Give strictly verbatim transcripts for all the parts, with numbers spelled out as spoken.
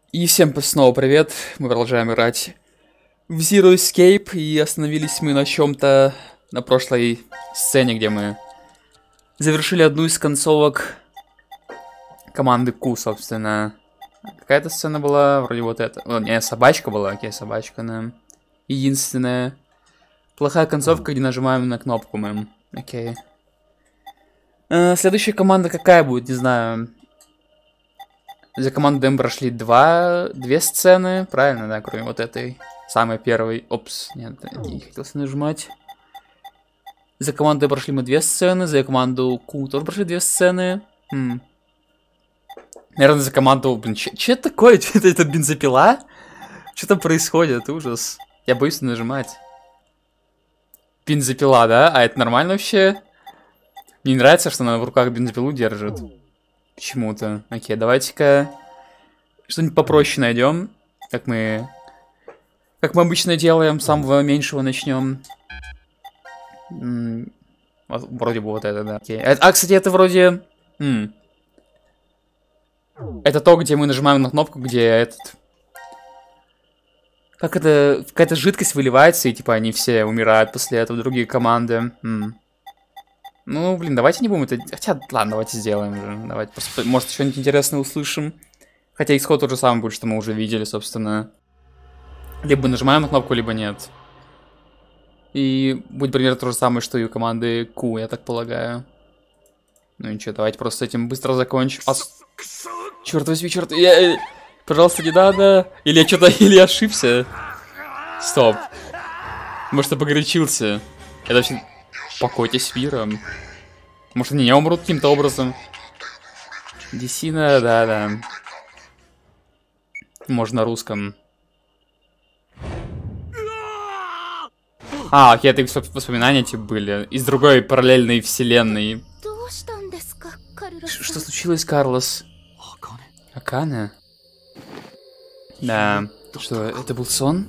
И всем снова привет, мы продолжаем играть в Zero Escape, и остановились мы на чем-то на прошлой сцене, где мы завершили одну из концовок команды Q, собственно. Какая-то сцена была, вроде вот эта. О, не, собачка была, окей, собачка, да. Единственная плохая концовка, где нажимаем на кнопку мы. Окей. А, следующая команда какая будет, не знаю. За команду Дэм прошли два, две сцены, правильно, да, кроме вот этой. Самой первой. Опс, нет, не хотел нажимать. За команду прошли мы две сцены, за команду Q тоже прошли две сцены. Хм. Наверное, за команду... Блин, че это такое? Че это, это бензопила? Что там происходит? Ужас. Я боюсь нажимать. Бензопила, да? А это нормально вообще? Мне не нравится, что она в руках бензопилу держит. Почему-то. Окей, давайте-ка что-нибудь попроще найдем. Как мы... Как мы обычно делаем, с самого меньшего начнем. М-м, вроде бы вот это, да. Окей. А, кстати, это вроде... М-м. Это то, где мы нажимаем на кнопку, где этот... Как это... Какая-то жидкость выливается, и типа они все умирают после этого, другие команды. М-м. Ну, блин, давайте не будем это... Хотя, ладно, давайте сделаем же. Давайте, просто, может, что-нибудь интересное услышим. Хотя исход тот же самый будет, что мы уже видели, собственно. Либо нажимаем на кнопку, либо нет. И будет примерно то же самое, что и у команды Q, я так полагаю. Ну ничего, давайте просто с этим быстро закончим. А... Черт возьми, черт, я... Пожалуйста, не надо. Или я что-то... Или я ошибся. Стоп. Может, я погорячился. Это вообще... Покойтесь миром. Может, они не умрут каким-то образом. Десина, да-да. Может, на русском. А, окей, это воспоминания типа были. Из другой параллельной вселенной. Ш что случилось, Карлос? Акане? Да. Что, это был сон?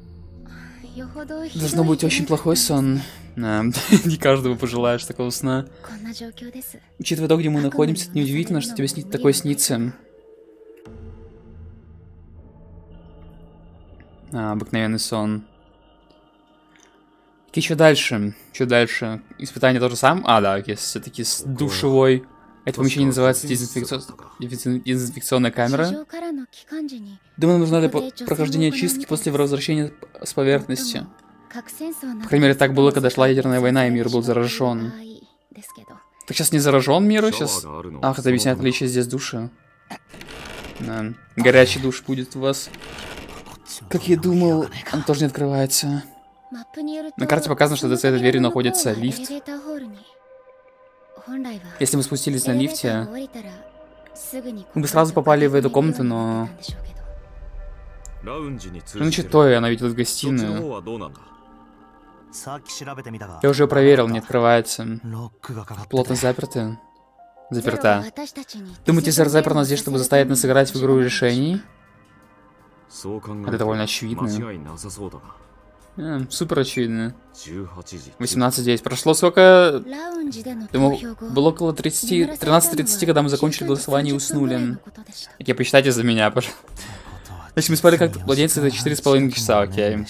Должно быть очень плохой сон. Да, не каждому пожелаешь такого сна. Учитывая то, где мы находимся, это неудивительно, что тебе сни такое снится. А, обыкновенный сон. И что дальше? Что дальше? Испытание то же самое? А, да, окей, все-таки с душевой. Это помещение называется дезинфекцион... дезинфекционная камера. Думаю, нам нужна для прохождения чистки после возвращения с поверхности. По крайней мере, так было, когда шла ядерная война, и мир был заражен. Так сейчас не заражен мир, сейчас... Ах, это объясняет отличие здесь души. Да. Горячий душ будет у вас. Как я думал, он тоже не открывается. На карте показано, что за этой дверью находится лифт. Если мы спустились на лифте, мы бы сразу попали в эту комнату, но... Ну, значит, то, она видела в гостиную. Я уже проверил, не открывается. Плотно заперты. Заперта. Думаете, сэр запер нас здесь, чтобы заставить нас играть в игру решений? Это довольно очевидно. А, супер очевидно. восемнадцать девять. Прошло сколько? Думаю, было около тридцати... тринадцать тридцать, когда мы закончили голосование и уснули. Окей, посчитайте за меня, пожалуйста. Значит, мы спали как младенцы за четыре с половиной часа, окей.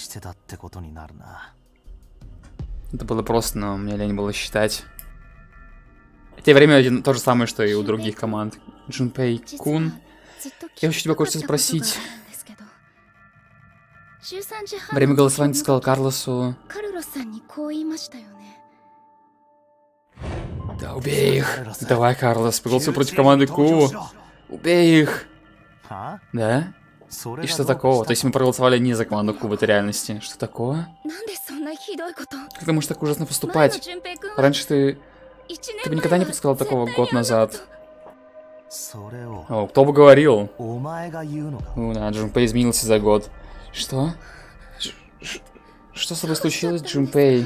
Это было просто, но мне лень было считать. В те время один, то же самое, что и у других команд. Джунпей Кун. Я хочу тебя кое-что спросить. Время голосования ты сказал Карлосу. Да, убей их. Давай, Карлос, поголосуй против команды Q. Убей их. Да? И что такого? То есть мы проголосовали не за команду Q в этой реальности. Что такого? Как ты можешь так ужасно поступать? Раньше ты... Ты бы никогда не предсказал такого год назад. О, кто бы говорил? Ну да, Джунпей изменился за год. Что? Ш -ш Что с тобой случилось, Джунпей?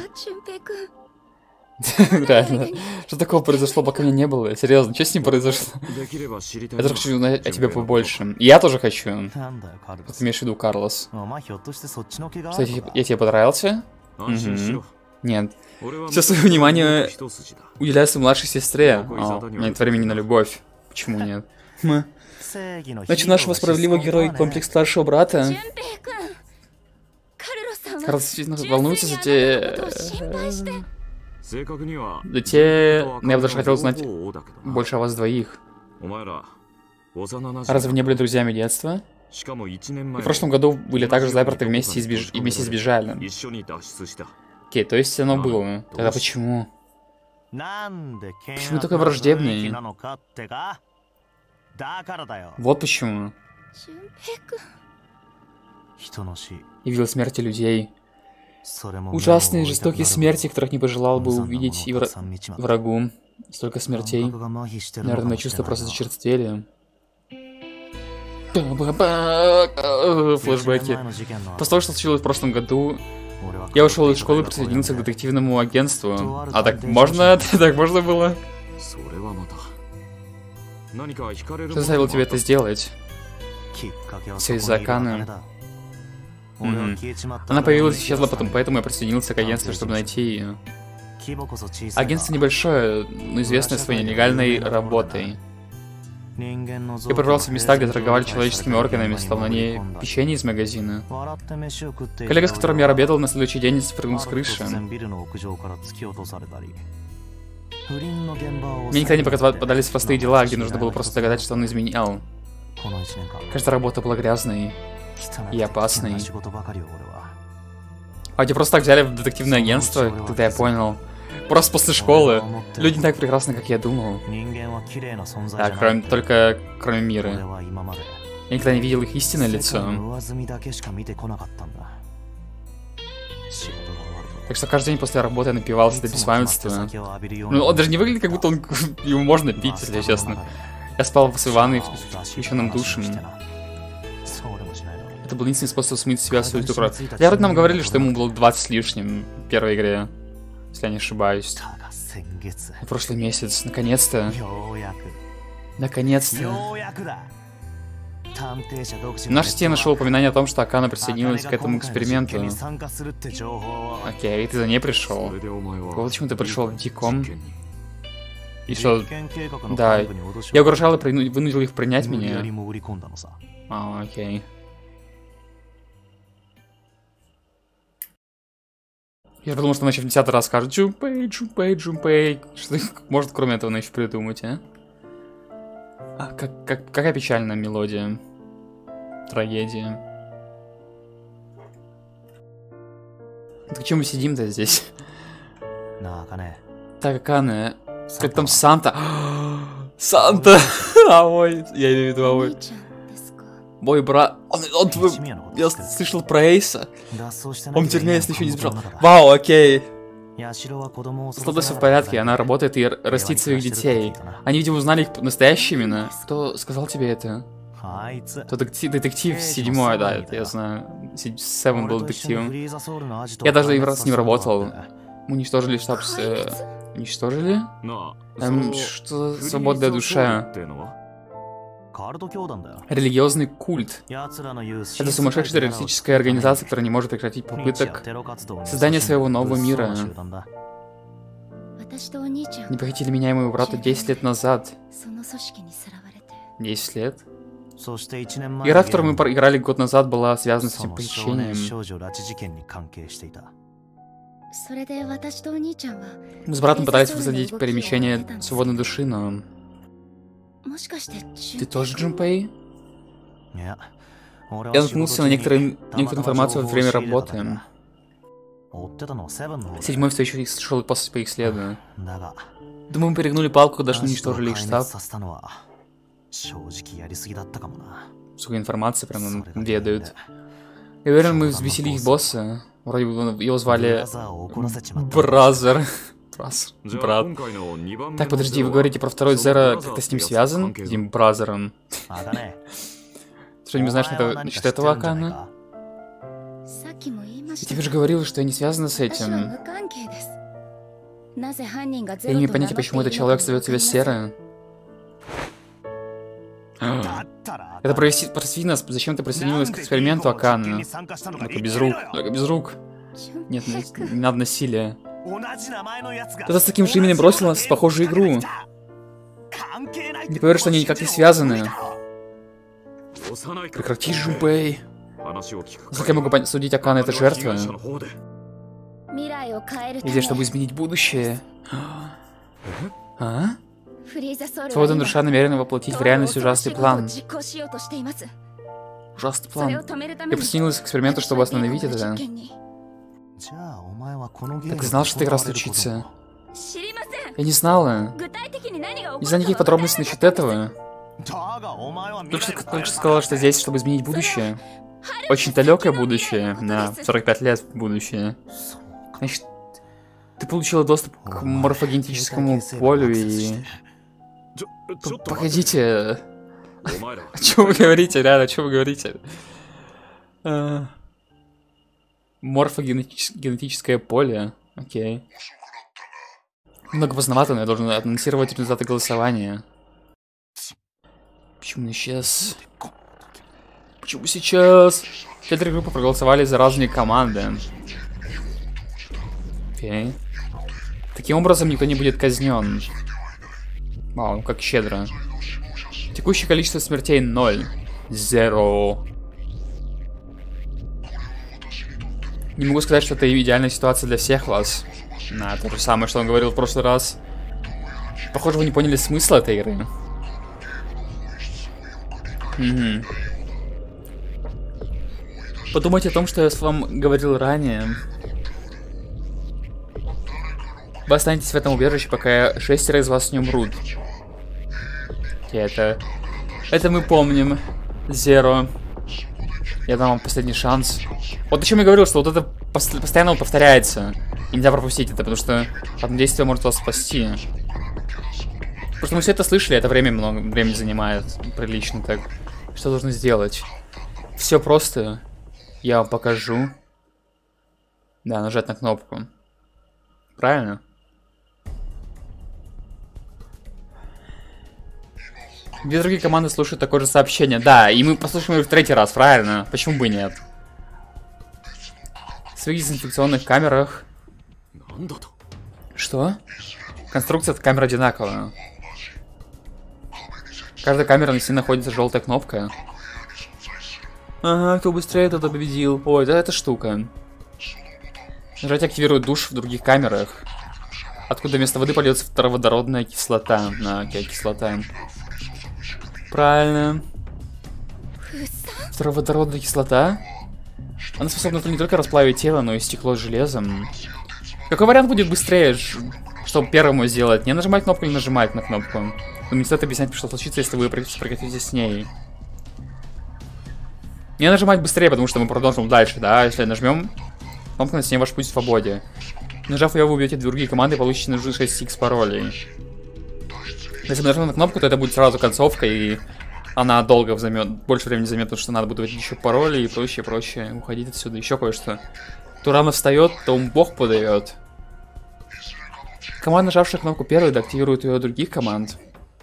Реально. Что такого произошло, пока меня не было? Серьезно, что с ним произошло? Я тоже хочу узнать о тебе побольше. Я тоже хочу. Ты имеешь в виду, Карлос? Что, я тебе понравился? Угу. Нет. Сейчас свое внимание уделяю своей младшей сестре. О, нет времени на любовь. Почему нет? Значит, нашего справедливого героя комплекс старшего брата. Карлос действительно волнуется за те... За те... Но я бы даже хотел узнать больше о вас двоих. Разве вы не были друзьями детства? И в прошлом году были также заперты вместе и, сбеж... и вместе сбежали. Окей, то есть оно было. Тогда почему? Почему такой враждебный? Вот почему. И видел смерти людей. Ужасные, жестокие смерти, которых не пожелал бы увидеть и вра... врагу. Столько смертей. Наверное, мои чувства просто зачерствели. Флэшбэки. После того, что случилось в прошлом году, я ушел из школы и присоединился к детективному агентству. А так можно? Так можно было? Что заставило тебя это сделать? Все из-за Аканы. Mm-hmm. Она появилась и исчезла потом, поэтому я присоединился к агентству, чтобы найти ее. Агентство небольшое, но известное своей нелегальной работой. Я пробрался в места, где торговали человеческими органами, словно они печенье из магазина. Коллега, с которым я работал, на следующий день спрыгнул с крыши. Мне никогда не попадались простые дела, где нужно было просто догадать, что он изменял. Каждая работа была грязной и опасной. А тебя просто так взяли в детективное агентство, тогда я понял. Просто после школы. Люди не так прекрасны, как я думал. Да, кроме, только кроме мира. Я никогда не видел их истинное лицо. Так что каждый день после работы я напивался до беспамятства. Ну, он даже не выглядит, как будто он, его можно пить, если честно. Я спал в ванной с включенным душем. Это был единственный способ смыть с себя свою кровь. Я вроде нам говорили, что ему было двадцать с лишним в первой игре. Если я не ошибаюсь. В прошлый месяц. Наконец-то. Наконец-то. В нашей стене нашел упоминание о том, что Акана присоединилась к этому эксперименту. Окей, ты за ней пришел. Вот почему ты пришел в Диком. И что? Да. Я угрожал и вынудил их принять меня. А, окей. Я подумал, что она еще в десятый раз скажет Джунпэй, Джунпэй, Джунпэй. Что может кроме этого она еще придумать, а? А как, как, какая печальная мелодия. Трагедия. Так чем мы сидим-то здесь? Так, Акана. Как там Санта? Санта! Ой, я имею в виду Ой. Мой брат... Он, он, он, я слышал про Эйса. Он в тюрьме, если еще не сбежал. Вау, окей. С тобой все в порядке, она работает и растит своих детей. Они, видимо, узнали их настоящие имена. Кто сказал тебе это? Кто детектив, детектив седьмой, да, это я знаю. Севен был детективом. Я даже и раз с ним работал. Мы уничтожили штаб с... Э, уничтожили? Эм, что за свободная душа? Религиозный культ. Это сумасшедшая террористическая организация, которая не может прекратить попыток создания своего нового мира. Не похитили меня и моего брата десять лет назад. десять лет? Игра, в которую мы играли год назад, была связана с этим похищением. Мы с братом пытались высадить перемещение свободной души, но... Ты тоже Джунпэй? Я наткнулся на некоторые, некоторую информацию во время работы. Седьмой все еще шел по их следу. Думаю, мы перегнули палку, когда что уничтожили их штаб. Сколько информации прям нам ведают. Я уверен, мы взбесили их босса. Вроде бы его звали Бразер. Брат. Так, подожди, вы говорите про второй Зеро, как-то с ним связан? С этим Бразером. Что-нибудь знаешь насчет этого Акана? Я тебе же говорил, что я не связана с этим. Я не имею понятия, почему этот человек зовет себя Серо. Это просви нас, зачем ты присоединилась к эксперименту Акана? Только без рук, только без рук. Нет, не надо насилия. Кто-то с таким же именем бросил нас в похожую игру. Не поверишь, что они никак не связаны. Прекрати, Джунпэй. Как я могу судить, Акана это жертва? Идея, чтобы изменить будущее. А? Свободная душа намерена воплотить в реальность ужасный план. Ужасный план. Я присоединилась к эксперименту, чтобы остановить это. Так и знал, что ты раз случится. Я не знала. Не знаю никаких подробностей насчет этого. Только что, только что сказала, что здесь, чтобы изменить будущее. Очень далекое будущее. На сорок пять лет будущее. Значит, ты получила доступ к морфогенетическому полю и... Погодите. О чем вы говорите, реально, о чем вы говорите? Морфогенетическое поле. Окей. Много поздновато, но я должен анонсировать результаты голосования. Почему сейчас? Почему сейчас? Четыре группы проголосовали за разные команды. Окей. Таким образом, никто не будет казнен. Вау, как щедро. Текущее количество смертей ноль. Зеро. Не могу сказать, что это идеальная ситуация для всех вас. На то же самое, что он говорил в прошлый раз. Похоже, вы не поняли смысла этой игры. Угу. Подумайте о том, что я вам говорил ранее. Вы останетесь в этом убежище, пока шестеро из вас не умрут. Это... Это мы помним. Зеро. Я дам вам последний шанс. Вот о чем я говорил, что вот это постоянно повторяется. И нельзя пропустить это, потому что одно действие может вас спасти. Просто мы все это слышали, это время много времени занимает. Прилично так. Что должны сделать? Все просто. Я вам покажу. Да, нажать на кнопку. Правильно? Две другие команды слушают такое же сообщение. Да, и мы послушаем его в третий раз, правильно? Почему бы нет? В своих дезинфекционных камерах... Что? Конструкция от камер одинаковая. Каждая камера на стене находится желтая кнопка. Ага, кто быстрее, тот победил. Ой, да, эта штука. Нажать активирует душ в других камерах. Откуда вместо воды польется водородная кислота. На, окей, кислота. Правильно. Водородная кислота. Она способна не только расплавить тело, но и стекло с железом. Какой вариант будет быстрее, чтобы первому сделать? Не нажимать кнопку или нажимать на кнопку? Но не стоит объяснять, что случится, если вы прокатитесь с ней. Не нажимать быстрее, потому что мы продолжим дальше, да? Если нажмем, кнопка на стене ваш путь в свободе. Нажав ее, вы убьете другие команды и получите нужны шесть икс паролей. Если мы нажмем на кнопку, то это будет сразу концовка, и она долго займет, больше времени займет, потому что надо будет вводить еще пароли и прочее, прочее. Уходить отсюда, еще кое-что. Кто рано встает, то ум бог подает. Команда, нажавшая кнопку первой, деактивирует ее других команд.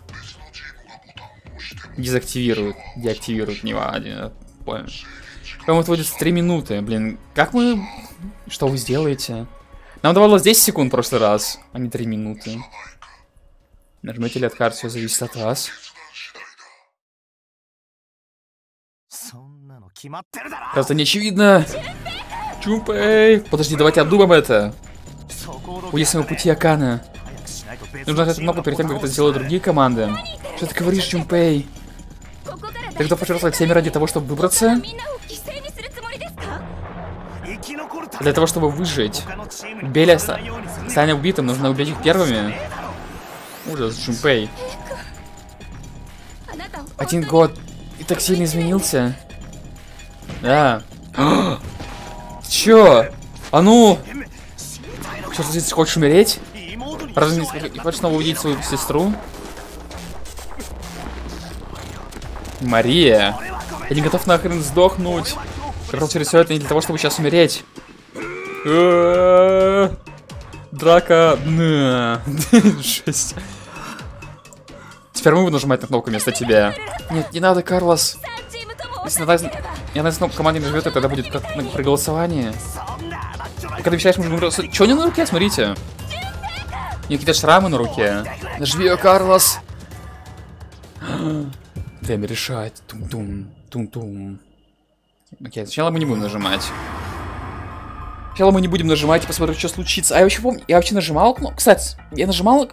Дезактивирует, деактивирует, не важно. Понял. По-моему, отводится три минуты. Блин, как мы... Что вы сделаете? Нам давалось десять секунд в прошлый раз, а не три минуты. Нажмете ли откат, все зависит от вас. Просто не очевидно. Джунпэй! Подожди, давайте обдумаем это. Уйди с моего пути, Акана. Нужно нажать кнопку перед тем, как это сделают другие команды. Что ты говоришь, Джунпэй? Ты готов пожертвовать всеми ради того, чтобы выбраться? Для того, чтобы выжить. Беля ста... станет убитым, нужно убить их первыми. Ужас, Джунпэй. Один год. И так сильно изменился. Да. Чё? А ну! Что ты хочешь умереть? Разве не хочешь снова увидеть свою сестру? Мария! Я не готов нахрен сдохнуть. Я прошел через все это не для того, чтобы сейчас умереть. Драка. Жесть. Теперь мы будем нажимать на кнопку вместо тебя. Нет, не надо, Карлос. Если надо, я на кнопку команде нажмет, тогда будет как при голосовании. Ты когда мечтаешь, можно... Чё у него на руке? Смотрите. У него какие-то шрамы на руке. Нажми ее, Карлос. Время решать. Тум-тум, тум-тум. Окей, сначала мы не будем нажимать. Сначала мы не будем нажимать и посмотрим, что случится. А я вообще помню, я вообще нажимал кнопку. Кстати, я нажимал...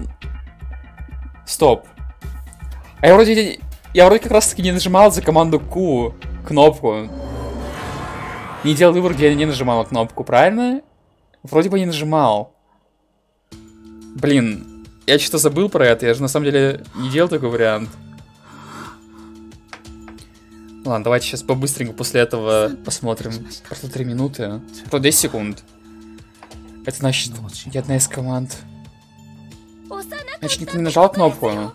Стоп. А я вроде... Я вроде как раз таки не нажимал за команду Q кнопку. Не делал выбор, где я не нажимал кнопку, правильно? Вроде бы не нажимал. Блин, я что-то забыл про это. Я же на самом деле не делал такой вариант. Ладно, давайте сейчас побыстренько после этого посмотрим. Прошло три минуты. Прошло десять секунд. Это значит, я одна из команд. Значит, никто не нажал кнопку.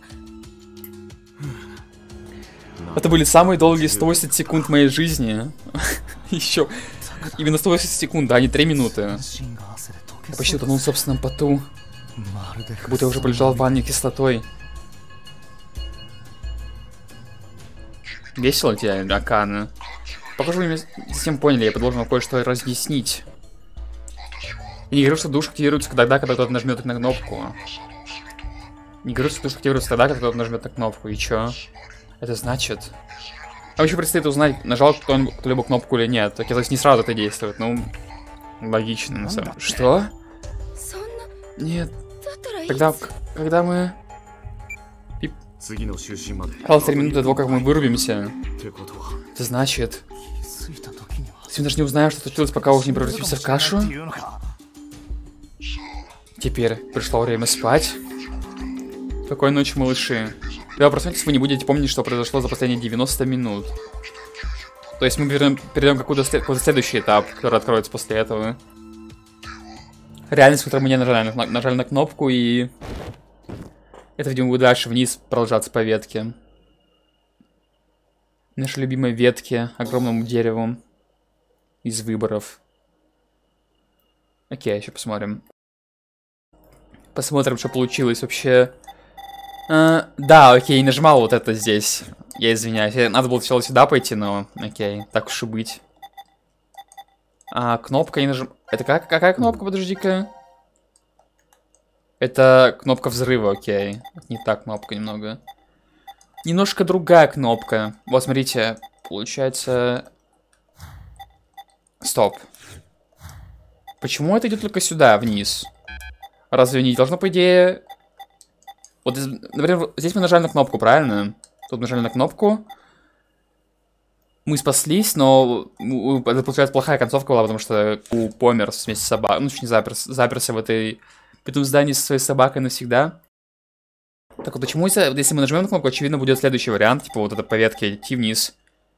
Это были самые долгие сто восемьдесят секунд моей жизни. Еще. Именно сто восемьдесят секунд, да, а не три минуты. Я почти утонул в собственном поту. Как будто я уже полежал в ванне кислотой. Весело тебе, Акана? Похоже, вы меня совсем поняли, я должен вам кое-что разъяснить. Я не говорю, что душ активируется тогда, когда кто-то нажмет на кнопку. Не говорю, что душ активируется тогда, когда кто-то нажмет на кнопку. И чё? Это значит... А еще предстоит узнать, нажал кто-либо кнопку или нет. Так, то есть не сразу это действует. Ну, логично, на самом деле. Что? Нет. Тогда, когда мы... Осталось три минуты до того, как мы вырубимся. Это значит... Если мы даже не узнаем, что случилось, пока уже не превратимся в кашу. Теперь пришло время спать. Спокойной ночи, малыши. Когда вы проснетесь, вы не будете помнить, что произошло за последние девяносто минут. То есть мы перейдем, перейдем к какой-то след, какой следующий этап, который откроется после этого. Реальность, в которой мы не нажали на, нажали на кнопку, и... Это, видимо, будет дальше вниз продолжаться по ветке. Нашей любимой ветке, огромному дереву. Из выборов. Окей, еще посмотрим. Посмотрим, что получилось вообще. А, да, окей, нажимал вот это здесь. Я извиняюсь. Надо было сначала сюда пойти, но окей, так уж и быть. А, кнопка не нажим... Это как? Какая кнопка? Подожди-ка. Это кнопка взрыва, окей. Не та кнопка немного. Немножко другая кнопка. Вот, смотрите. Получается... Стоп. Почему это идет только сюда, вниз? Разве не должно, по идее... Вот, например, здесь мы нажали на кнопку, правильно? Тут нажали на кнопку. Мы спаслись, но это, получается, плохая концовка была, потому что у помер вместе с собакой. Ну, не заперся, заперся в этой... в этом здании со своей собакой навсегда. Так вот, почему, если, если мы нажмем на кнопку, очевидно, будет следующий вариант. Типа вот это по ветке идти вниз.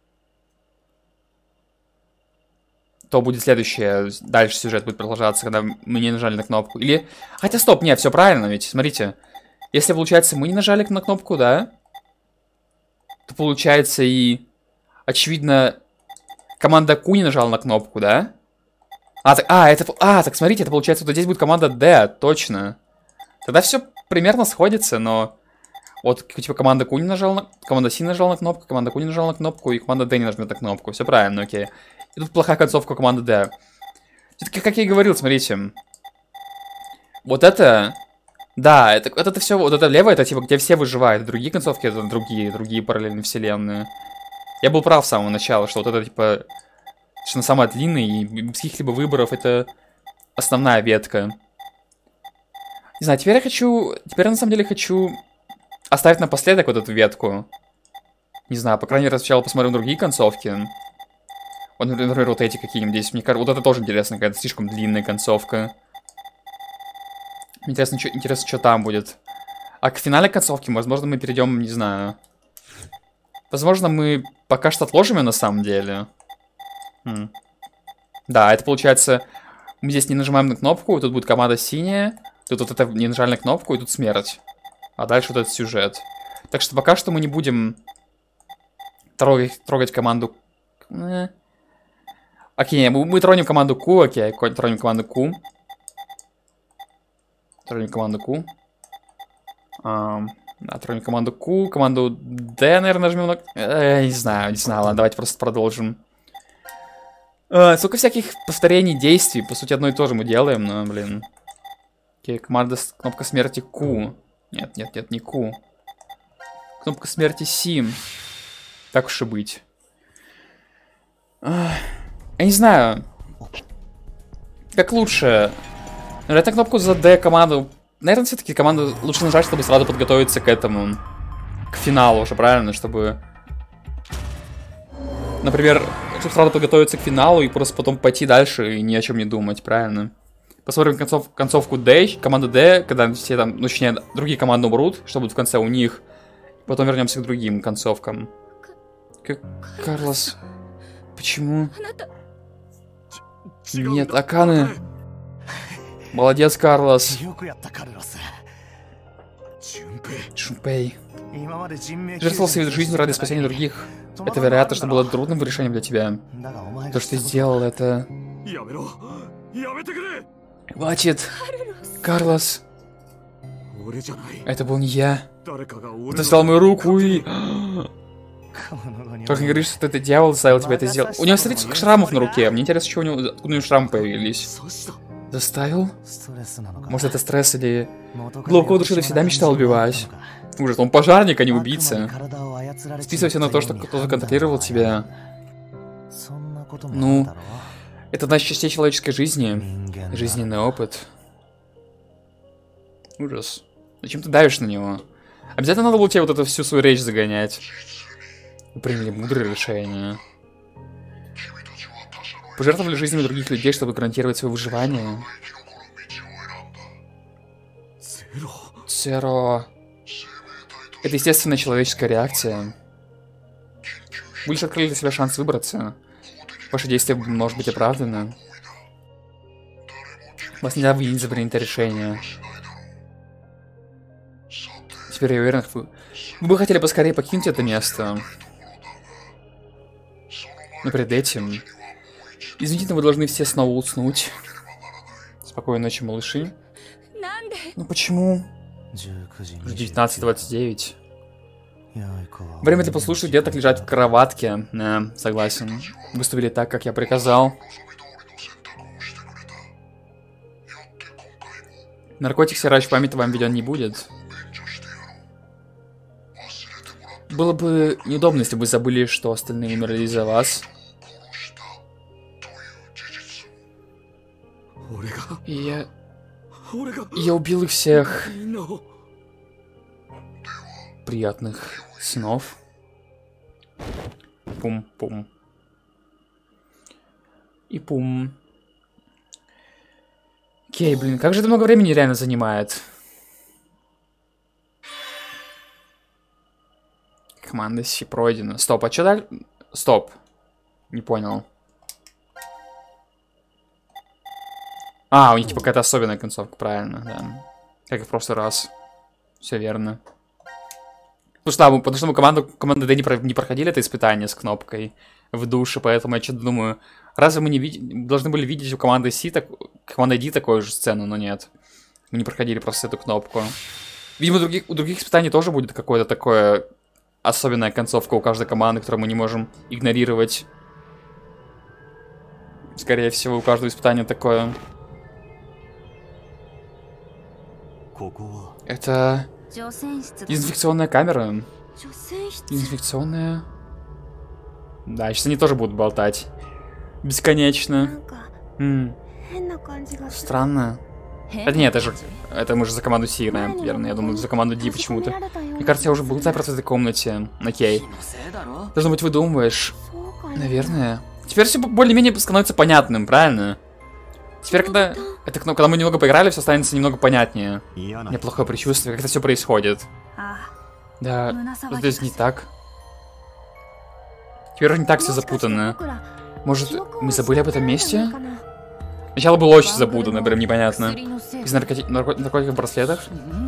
То будет следующее. Дальше сюжет будет продолжаться, когда мы не нажали на кнопку. Или... Хотя, стоп, нет, все правильно, ведь, смотрите. Если, получается, мы не нажали на кнопку, да? То, получается, и... Очевидно, команда Q не нажала на кнопку, да? А, так, а, это, а, так смотрите, это получается, вот здесь будет команда D, точно. Тогда все примерно сходится, но... Вот, типа, команда Q не нажала на... Команда C нажала на кнопку, команда Q не нажала на кнопку, и команда D не нажмет на кнопку. Все правильно, окей. И тут плохая концовка команды D. Это, как я и говорил, смотрите. Вот это... Да, это, это, это все, вот это левое, это типа, где все выживают. Другие концовки, это другие, другие параллельные вселенные. Я был прав с самого начала, что вот это, типа... Что она самая длинная, и без каких-либо выборов это основная ветка. Не знаю, теперь я хочу... Теперь я на самом деле хочу оставить напоследок вот эту ветку. Не знаю, по крайней мере, сначала посмотрим другие концовки. Вот, например, вот эти какие-нибудь здесь. Мне кажется, вот это тоже интересно, какая-то слишком длинная концовка. Интересно, что, интересно, что там будет. А к финальной концовке, возможно, мы перейдем, не знаю... Возможно, мы пока что отложим ее на самом деле. Хм. Да, это получается... Мы здесь не нажимаем на кнопку, тут будет команда синяя. Тут вот это не нажали на кнопку, и тут смерть. А дальше вот этот сюжет. Так что пока что мы не будем трогать, трогать команду... Э. Окей, мы, мы тронем команду Q, окей, тронем команду Q. Тронем команду Q. Um, да, тронем команду Q, команду D, наверное, нажмем на... Э, не знаю, не знаю, ладно, давайте просто продолжим. Uh, сколько всяких повторений действий, по сути, одно и то же мы делаем, но, блин. Окей, команда, кнопка смерти Q. Нет, нет, нет, не Q. Кнопка смерти Сим. Так уж и быть. Я не знаю. Как лучше? Нажать на кнопку за D команду. Наверное, все-таки команду лучше нажать, чтобы сразу подготовиться к этому. К финалу уже, правильно? Чтобы... Например, чтобы сразу подготовиться к финалу и просто потом пойти дальше и ни о чем не думать, правильно? Посмотрим концов, концовку D, команда D, когда все там, ну, точнее, другие команды умрут, что будет в конце у них. Потом вернемся к другим концовкам. Как... Карлос... Почему? Нет, Аканы. Молодец, Карлос. Джунпей. Жертвовал своей жизнью ради спасения других. Это, вероятно, что было трудным решением для тебя. То, что ты сделал, это... Хватит. Карлос. Это был не я. Ты взял мою руку и... Только не говоришь, что это дьявол заставил тебя это сделать. У него, смотрите, сколько шрамов на руке. Мне интересно, чего у него, откуда у него шрамы появились. Заставил? Может, это стресс или... Глубоко в душе ты всегда мечтал убивать. Ужас, он пожарник, а не убийца. Списывайся на то, что кто-то контролировал тебя. Ну, это одна из частей человеческой жизни. Жизненный опыт. Ужас. Зачем ты давишь на него? Обязательно надо было тебе вот эту всю свою речь загонять. Вы приняли мудрое решение. Пожертвовали жизнями других людей, чтобы гарантировать свое выживание. Церо. Это естественная человеческая реакция. Вы лишь открыли для себя шанс выбраться. Ваши действия может быть оправданы. Вас нельзя винить за принятое решение. Теперь я уверен, вы... Вы бы хотели поскорее покинуть это место. Но перед этим... Извините, но вы должны все снова уснуть. Спокойной ночи, малыши. Ну почему? Уже девятнадцать двадцать девять. Время для послушать деток лежать в кроватке. Да, согласен. Выступили так, как я приказал. Наркотик, стирающий память, вам введен не будет. Было бы неудобно, если бы вы забыли, что остальные умерли из-за вас. И я... Я убил их всех. Приятных снов. Пум-пум. И пум. Окей, блин, как же это много времени реально занимает. Команда Си пройдена. Стоп, а что дальше? Стоп. Не понял. А, у них типа какая-то особенная концовка, правильно, да. Как и в прошлый раз. Все верно. Потому что, да, мы, потому что мы команду, команда Д не, про, не проходили это испытание с кнопкой в душе, поэтому я что-то думаю, разве мы не види, должны были видеть у команды Си, так, команды Ди такую же сцену, но нет. Мы не проходили просто эту кнопку. Видимо, у других, у других испытаний тоже будет какое-то такое особенная концовка у каждой команды, которую мы не можем игнорировать. Скорее всего, у каждого испытания такое. Это... Дезинфекционная камера. Дезинфекционная... Да, сейчас они тоже будут болтать. Бесконечно. М -м. Странно. Да нет, это же... Это мы же за команду Си играем, верно? Я думаю, за команду Ди почему-то. Мне кажется, я уже был запрос в этой комнате. Окей. Должно быть, выдумываешь. Наверное. Теперь все более-менее становится понятным, правильно? Теперь, когда... Это, ну, когда мы немного поиграли, все станется немного понятнее. У меня плохое предчувствие, как это все происходит. Да, здесь не так. Теперь уже не так все запутанно. Может, мы забыли об этом месте? Сначала было очень запутанно, прям непонятно. Из наркоти... нарко... наркотиков в браслетах.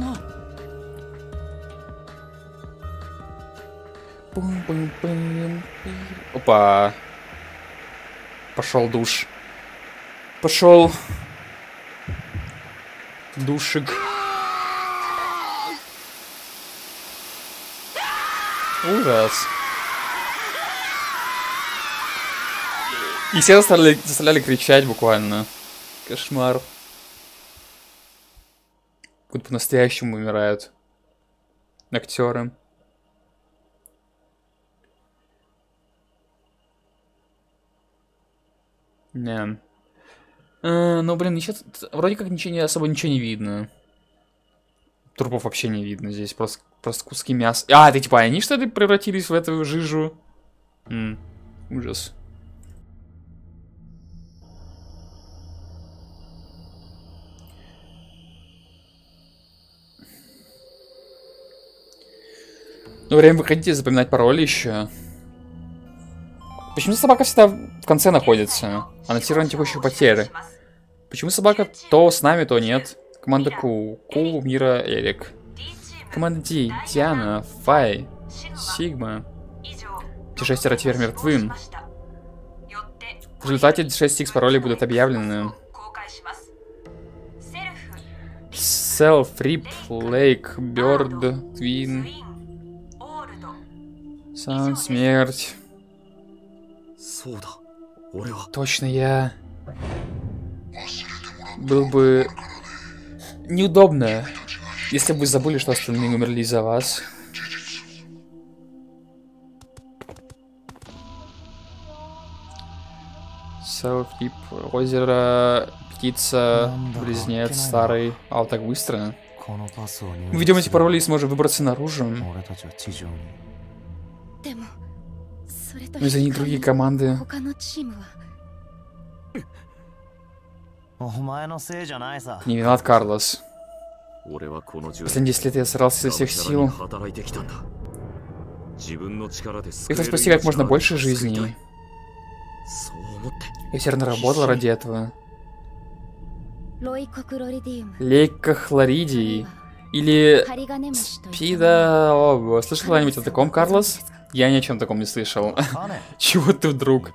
Опа. Пошел душ. Пошел. Душик. Ужас. И все заставляли, заставляли кричать буквально. Кошмар. Будто по-настоящему умирают актеры. Не. А, ну, блин, еще тут вроде как ничего не особо ничего не видно. Трупов вообще не видно здесь, просто, просто куски мяса. А, это типа они что ли превратились в эту жижу? М, ужас. Ну, время выходить и запоминать пароли еще. Почему собака всегда в конце находится? Аннотирование текущих потерь. Почему собака то с нами, то нет? Команда Ку. Ку, Мира, Эрик. Команда Ди, Диана, Фай, Сигма. Те шестеро теперь мертвы. В результате шесть икс паролей будут объявлены. Селф, Рип, Лейк, Бёрд, Твин. Сан, смерть. Точно я. Было бы неудобно, если бы вы забыли, что остальные умерли из-за вас. Селфип, озеро, птица, близнец, старый. А, вот так быстро. Мы введем эти пароли и сможем выбраться наружу. Но из-за них другие команды. Не виноват Карлос. Последние десять лет я старался изо всех сил. Я хочу спасти как можно больше жизней. Я все равно работал ради этого. Лейкохлоридий. Или спида... О, слышал когда-нибудь о таком, Карлос? Я ни о чем таком не слышал. Чего ты вдруг?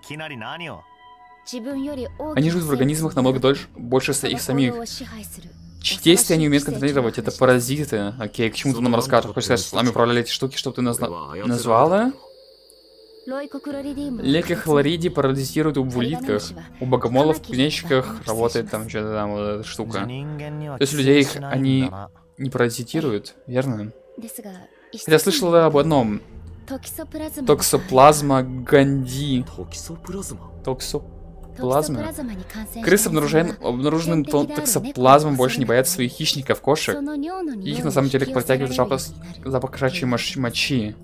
Они живут в организмах намного дольше, больше их самих. Чьи действия они умеют контролировать? Это паразиты. Окей, к чему ты нам расскажешь? Хочешь сказать, что нами управляли эти штуки, что ты назна... назвала? Лейкохлоридий паразитируют у улитках. У богомолов, в кузнечиках работает там что-то там, вот эта штука. То есть людей их они не паразитируют, верно? Я слышала об одном. Токсоплазма ганди. Токсоплазма? Крысы обнаружен... обнаруженным токсоплазмом больше не боятся своих хищников, кошек. Их на самом деле протягивает запах, запах кошачьей мочи.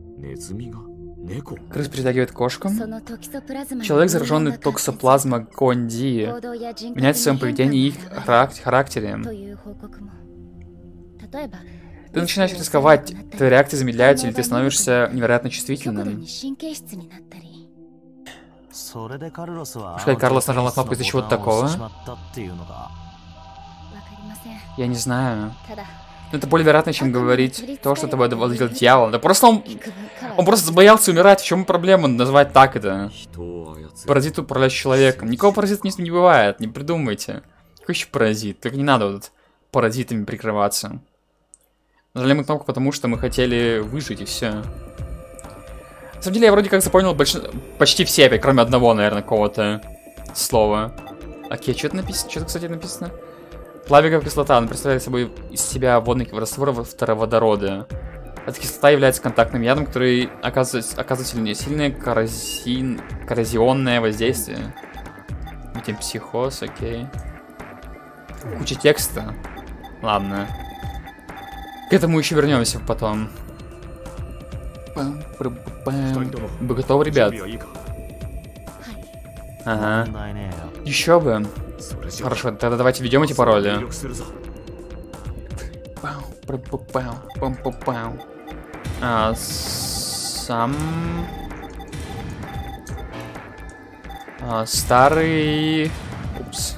Крыс притягивает кошкам. Человек, зараженный токсоплазма ганди, меняет в своем поведении и их характере. Ты начинаешь рисковать, твои реакции замедляются, или ты становишься невероятно чувствительным. Пускай Карлос нажал на кнопку из-за чего-то такого. Я не знаю. Но это более вероятно, чем говорить то, что тобой овладел дьявол. Да просто он... Он просто боялся умирать. В чем проблема назвать так это? Паразит управляет человеком. Никакого паразита не, не бывает, не придумайте. Какой еще паразит? Только не надо вот паразитами прикрываться. Нажали мы кнопку, потому что мы хотели выжить, и все. На самом деле, я вроде как запомнил больш... почти все, опять, кроме одного, наверное, какого-то слова. Окей, что это написано? Что-то, кстати, написано? Плавиковая кислота, она представляет собой из себя водный раствор фтороводорода. Эта кислота является контактным ядом, который оказывает, оказывает сильное, сильное коррозин... коррозионное воздействие. Видим психоз, окей. Куча текста. Ладно. К этому еще вернемся потом. Вы готовы, ребят? Ага. Еще бы. Хорошо, тогда давайте введем эти пароли. А, сам... А, старый... Упс.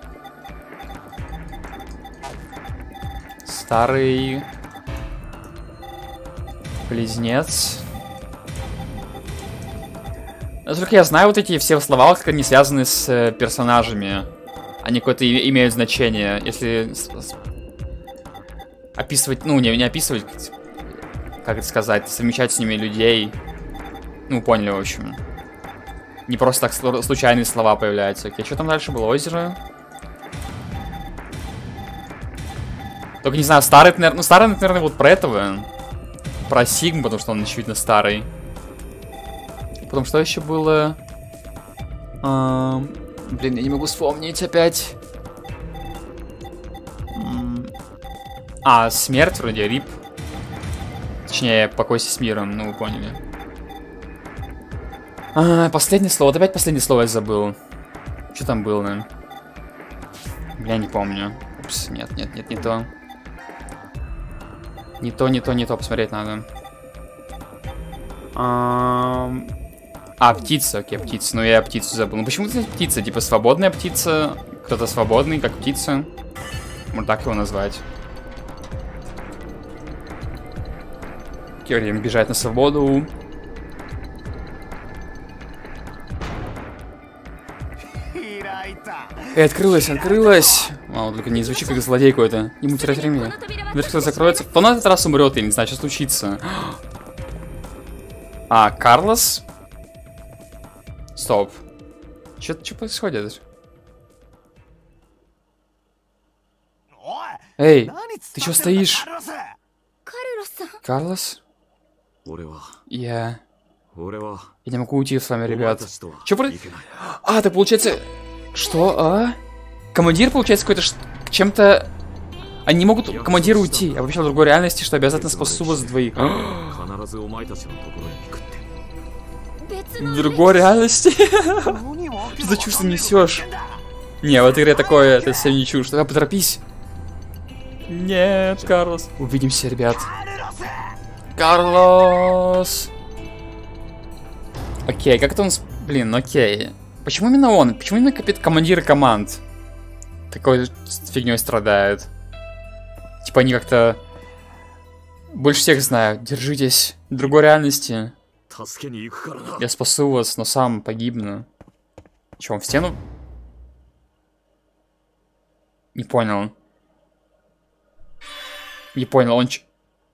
Старый... Близнец. Насколько я знаю, вот эти все слова, как они связаны с э, персонажами. Они какое-то имеют значение. Если с, с, описывать, ну, не, не описывать, как это сказать, совмещать с ними людей. Ну, поняли, в общем. Не просто так случайные слова появляются. Окей, что там дальше было? Озеро. Только не знаю, старый, наверное, ну, старый, наверное, вот про этого. Про Сигму, потому что он, очевидно, старый. Потом что еще было? А, Блин, я не могу вспомнить опять. А, смерть вроде, рип. Точнее, покойся с миром, ну вы поняли. А, последнее слово, вот опять последнее слово я забыл. Что там было, наверное? Я не помню. Упс, нет, нет, нет, не то. Не то, не то, не то, посмотреть надо. А, а птица, окей, птица. Ну я птицу забыл. Ну почему это птица? Типа свободная птица? Кто-то свободный, как птица? Можно так его назвать. Окей, время бежать на свободу. Эй, открылась, открылась. А, только не звучит как злодей какой-то. Ему терять время. Дверь кто закроется. Кто на этот раз умрет, я не знаю, что случится. А, Карлос? Стоп. Что что происходит? Эй, ты что стоишь? Карлос? Я... Я не могу уйти с вами, ребят. Что про... А, так получается... Что, а? Командир, получается, какой-то ш... чем-то... Они не могут командиру уйти. Я вообще в другой реальности, что обязательно спасу вас двоих. В другой реальности? Что за чушь ты несешь? Не, в этой игре такое, это совсем не чушь. Давай поторопись. Нет, Карлос. Увидимся, ребят. Карлос. Окей, как-то он... Блин, окей. Почему именно он? Почему именно капит командиры команд такой фигней страдают? Типа они как-то больше всех знают. Держитесь. В другой реальности. Я спасу вас, но сам погибну. Че, он в стену? Не понял. Не понял, он... Ч...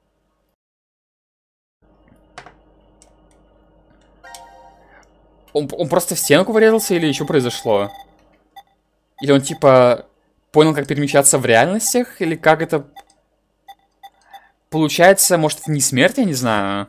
Он, он просто в стенку врезался или что произошло? Или он типа понял, как перемещаться в реальностях? Или как это... Получается, может, не смерть, я не знаю.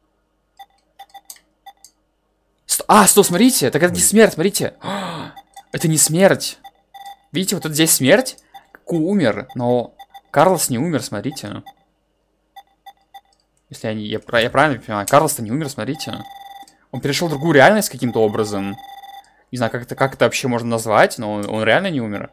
Сто... А, стоп, смотрите, так это не смерть, смотрите. Это не смерть. Видите, вот тут здесь смерть. Ку умер, но Карлос не умер, смотрите. Если я, не, я, я правильно понимаю, Карлос-то не умер, смотрите. Он перешел в другую реальность каким-то образом. Не знаю, как это, как это вообще можно назвать, но он, он реально не умер.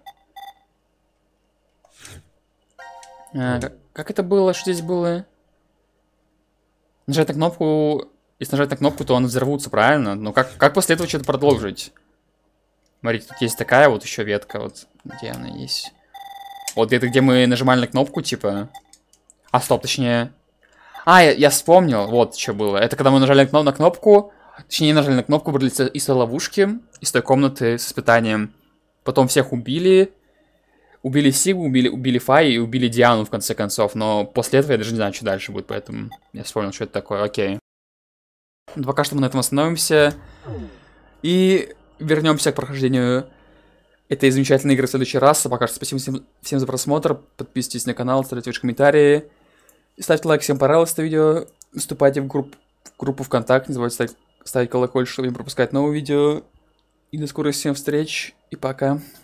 А, как, как это было? Что здесь было? Нажать на кнопку... Если нажать на кнопку, то он взорвутся, правильно? Но как, как после этого что-то продолжить? Смотрите, тут есть такая вот еще ветка. Вот где она есть? Вот это где мы нажимали на кнопку, типа... А, стоп, точнее... А, я, я вспомнил. Вот что было. Это когда мы нажали на кнопку... Точнее, нажали на кнопку, выбрали из той ловушки, из той комнаты с испытанием. Потом всех убили. Убили Сигу, убили, убили Фай и убили Диану в конце концов. Но после этого я даже не знаю, что дальше будет, поэтому я вспомнил, что это такое. Окей. Пока что мы на этом остановимся. И вернемся к прохождению этой замечательной игры в следующий раз. А пока что спасибо всем, всем за просмотр. Подписывайтесь на канал, ставьте ваши комментарии. Ставьте лайк, всем понравилось это видео. Вступайте в, групп, в группу ВКонтакте. Не забывайте ставить, ставить колокольчик, чтобы не пропускать новые видео. И до скорых всем встреч. И пока.